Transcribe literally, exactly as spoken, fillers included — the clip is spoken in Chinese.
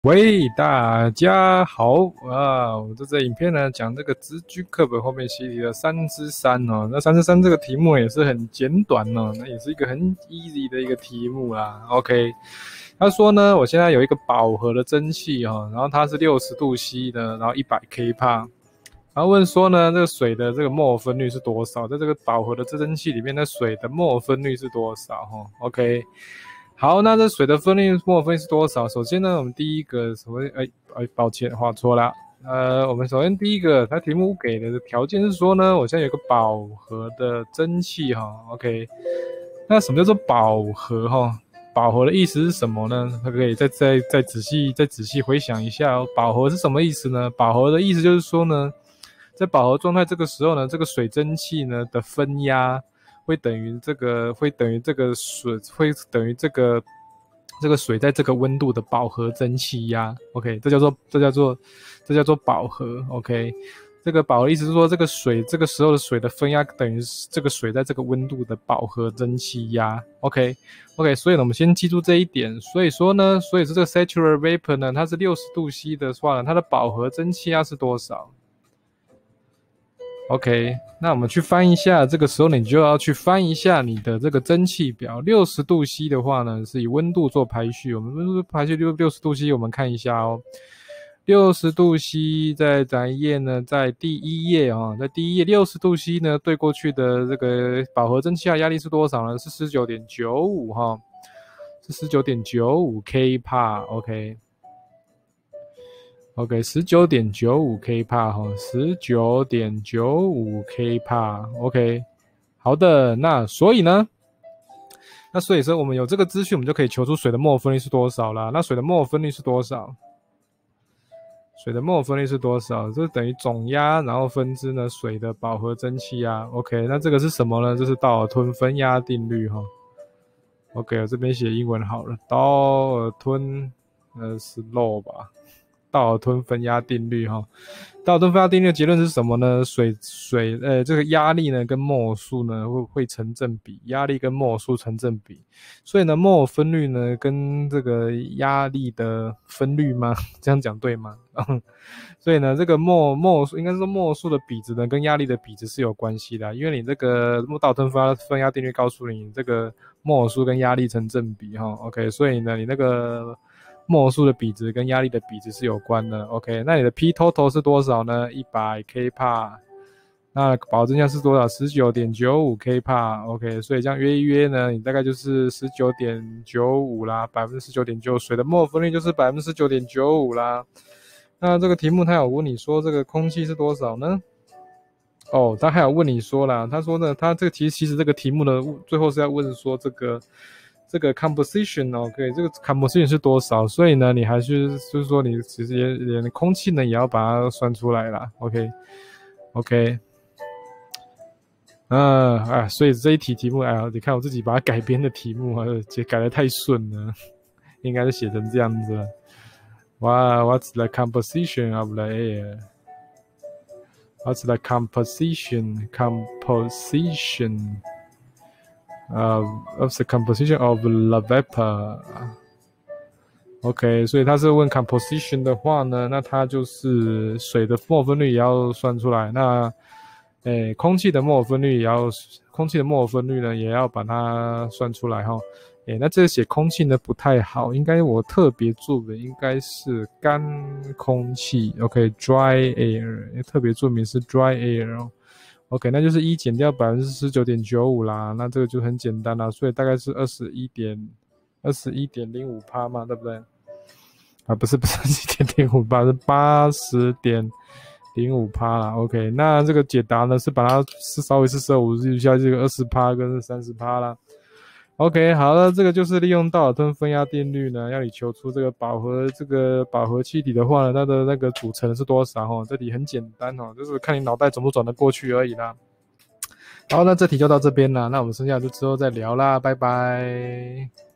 喂，大家好啊！我这支影片呢，讲这个直居课本后面习题的三之三哦。那三之三这个题目也是很简短哦，那也是一个很 easy 的一个题目啦。OK，他说呢，我现在有一个饱和的蒸汽哦，然后它是六十度 C 的，然后一百 K 帕，然后问说呢，这个水的这个摩尔分率是多少？在这个饱和的蒸汽里面，那水的摩尔分率是多少？哈 ，OK。好，那这水的分率摩尔分率是多少？首先呢，我们第一个所谓，哎哎，抱歉，画错了。呃，我们首先第一个，它题目给的条件是说呢，我现在有个饱和的蒸汽哈 ，OK。那什么叫做饱和哈？饱和的意思是什么呢？它可以再再再仔细再仔细回想一下哦。饱和是什么意思呢？饱和的意思就是说呢，在饱和状态这个时候呢，这个水蒸气呢的分压。会等于这个，会等于这个水，会等于这个这个水在这个温度的饱和蒸汽压。OK， 这叫做这叫做这叫做饱和。OK， 这个饱和意思是说，这个水这个时候的水的分压等于这个水在这个温度的饱和蒸汽压。OK OK， 所以呢，我们先记住这一点。所以说呢，所以说这个 saturated vapor 呢，它是六十度 C 的话呢，它的饱和蒸汽压是多少？OK， 那我们去翻一下，这个时候你就要去翻一下你的这个蒸汽表。六十度 C 的话呢，是以温度做排序。我们温度排序六六十度 C， 我们看一下哦。六十度 C 在哪一页呢？在第一页啊、哦，在第一页六十度 C 呢对过去的这个饱和蒸汽的压力是多少呢？是 十九点九五 哈，是 十九点九五 K 帕 OK。OK， 十九点九五 K 帕哈，十九点九五 K 帕 ，OK， 好的，那所以呢，那所以说我们有这个资讯，我们就可以求出水的摩尔分率是多少啦。那水的摩尔分率是多少？水的摩尔分率是多少？这等于总压，然后分之呢水的饱和蒸汽压。OK， 那这个是什么呢？这是道尔顿分压定律哈。OK， 我这边写英文好了，道尔顿呃是 law 吧。道尔顿分压定律哈，道尔顿分压定律的结论是什么呢？水水呃这个压力呢跟摩尔数呢会会成正比，压力跟摩尔数成正比，所以呢摩尔分率呢跟这个压力的分率吗？这样讲对吗？所以呢这个摩摩尔数应该是说摩尔数的比值呢跟压力的比值是有关系的，因为你这个道尔顿分压分压定律告诉你这个摩尔数跟压力成正比哈 ，OK， 所以呢你那个摩尔数的比值跟压力的比值是有关的 ，OK， 那你的 P total 是多少呢？一百 K 帕，那保证价是多少？ 十九点九五 K 帕 ，OK， 所以这样约一约呢，你大概就是 十九点九五 啦， 百分之十九点九五， 水的摩尔分率就是 百分之十九点九五 啦。那这个题目他有问你说这个空气是多少呢？哦，他还有问你说啦，他说呢，他这个其实其实这个题目呢，最后是要问说这个这个 composition OK， 这个 composition 是多少？所以呢，你还是就是说你其实也连空气呢也要把它算出来啦 OK OK， 嗯啊，所以这一题题目哎呀，你看我自己把它改编的题目啊，改得太顺了，应该是写成这样子了。哇 ，What's the composition of the air？What's the composition? Composition of of the composition of the vapor. OK， 所以他是问 composition 的话呢，那它就是水的摩尔分率也要算出来，那诶空气的摩尔分率也要，空气的摩尔分率呢也要把它算出来哈。诶，那这写空气呢不太好，应该我特别注的应该是干空气 ，OK，dry air， 特别注明是 dry air。OK， 那就是一减掉 百分之十九点九五 啦，那这个就很简单啦，所以大概是 二十一点零五 趴嘛，对不对？啊，不是不是 二十一点零五 趴，是 八十点零五 趴啦。OK， 那这个解答呢是把它是稍微是四舍五入一下这个 二十趴 跟 三十趴 啦。OK， 好了，这个就是利用道尔顿分压定律呢，要你求出这个饱和这个饱和气体的话呢，它的那个组成是多少哈？这题很简单哦，就是看你脑袋转不转得过去而已啦。好，那这题就到这边啦，那我们剩下就之后再聊啦，拜拜。